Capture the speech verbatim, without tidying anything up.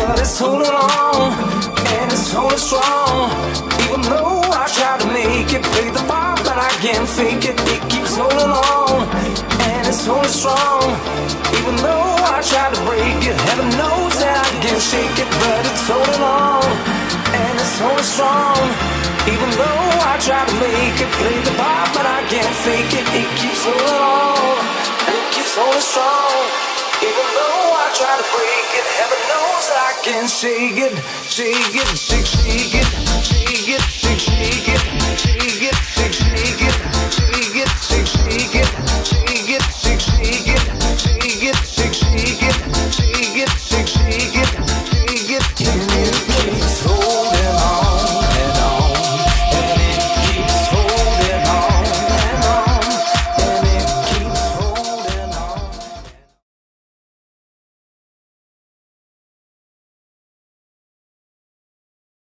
but it's holding on, and it's holding strong. Even though I try to make it, play the part, but I can't fake it. It keeps holding on, and it's holding strong. Even though I try to break it, heaven knows that I can't shake it, but it's holding on, and it's holding strong. Even though I try to make it, play the part, but I can't fake it. It keeps holding on, and it keeps holding strong. Even though I try to break it, heaven knows that I can shake it, shake it, shake, shake it, shake it, shake, shake it, shake it.